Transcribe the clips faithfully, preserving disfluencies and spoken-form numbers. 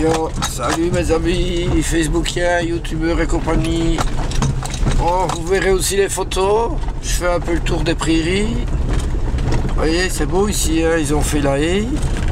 Yo, salut mes amis Facebookiens, youtubeurs et compagnie. Bon, vous verrez aussi les photos. Je fais un peu le tour des prairies. Vous voyez, c'est beau ici, hein, ils ont fait la haie.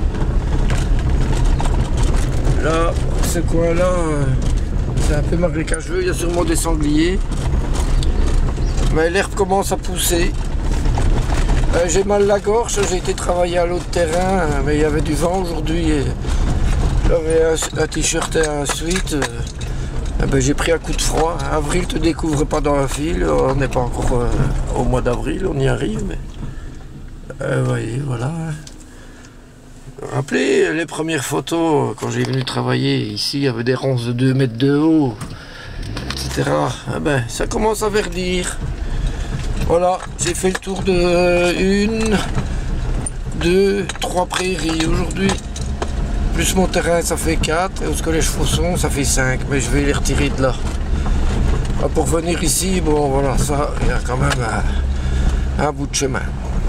Là, ce coin-là, euh, c'est un peu marécageux, il y a sûrement des sangliers. Mais l'herbe commence à pousser. Euh, j'ai mal la gorge, j'ai été travailler à l'autre terrain, mais il y avait du vent aujourd'hui. Et j'avais un, un t-shirt et un sweat. Euh, eh ben, j'ai pris un coup de froid. Avril te découvre pas dans un fil, on n'est pas encore euh, au mois d'avril, on y arrive. Mais euh, voyez, voilà. Rappelez les premières photos, quand j'ai venu travailler ici, il y avait des ronces de deux mètres de haut, et cetera. Eh ben, ça commence à verdir. Voilà, j'ai fait le tour de une, deux, trois prairies aujourd'hui. Plus mon terrain, ça fait quatre. Et au collège Fosson, ça fait cinq. Mais je vais les retirer de là. Pour venir ici, bon voilà, ça, il y a quand même un, un bout de chemin.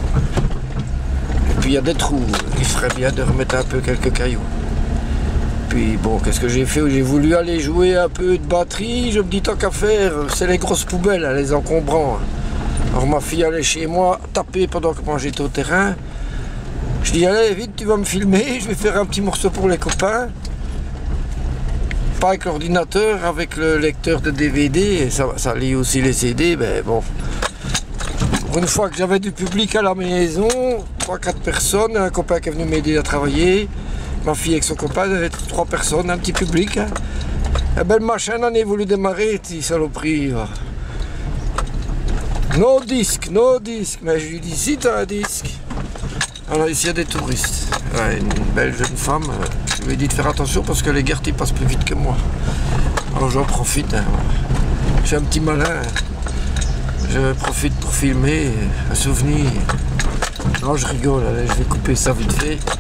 Et puis il y a des trous. Il ferait bien de remettre un peu quelques cailloux. Puis bon, qu'est-ce que j'ai fait? J'ai voulu aller jouer un peu de batterie. Je me dis, tant qu'à faire, c'est les grosses poubelles, hein, les encombrants. Alors ma fille allait chez moi taper pendant que moi j'étais au terrain. Je dis, allez vite, tu vas me filmer, je vais faire un petit morceau pour les copains. Pas avec l'ordinateur, avec le lecteur de D V D, et ça, ça lit aussi les C D, mais bon. Pour une fois que j'avais du public à la maison, trois quatre personnes, un copain qui est venu m'aider à travailler, ma fille avec son copain, il y avait trois personnes, un petit public. Hein. Et ben le machin n'en est voulu démarrer, petit saloperie. No disque, no disque. Mais je lui dis, si t'as un disque. Alors ici il y a des touristes. Ouais, une belle jeune femme. Je lui ai dit de faire attention parce que les gardes ils passent plus vite que moi. Alors j'en profite. Hein. Je suis un petit malin. Je profite pour filmer un souvenir. Non, je rigole, allez, je vais couper ça vite fait.